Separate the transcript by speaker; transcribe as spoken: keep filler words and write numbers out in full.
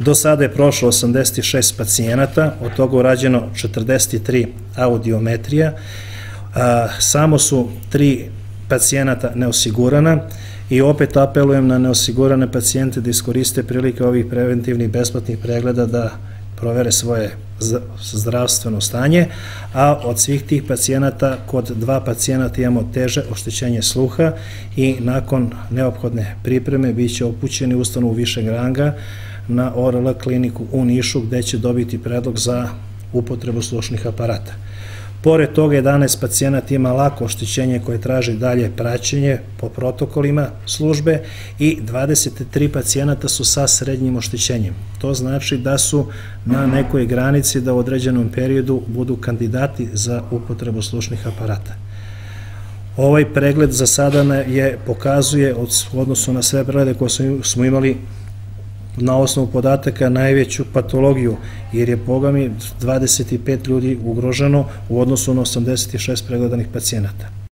Speaker 1: Do sada je prošlo osamdeset šest pacijenata, od toga urađeno četrdeset tri audiometrija, samo su tri pacijenata neosigurana i opet apelujem na neosigurane pacijente da iskoriste prilike ovih preventivnih besplatnih pregleda da provere svoje zdravstveno stanje, a od svih tih pacijenata, kod dva pacijenata imamo teže oštećenje sluha i nakon neophodne pripreme bit će upućeni u ustanovu višeg ranga na O R L kliniku u Nišu, gde će dobiti predlog za upotrebu slušnih aparata. Pored toga, jedanaest pacijenata ima lako oštećenje koje traži dalje praćenje po protokolima službe i dvadeset tri pacijenata su sa srednjim oštećenjem. To znači da su na nekoj granici da u određenom periodu budu kandidati za upotrebu slušnih aparata. Ovaj pregled za sada je pokazuje, u odnosu na sve preglede koje smo imali na osnovu podataka, najveću patologiju, jer je, boga mi, dvadeset pet ljudi ugroženo u odnosu na osamdeset šest pregledanih pacijenata.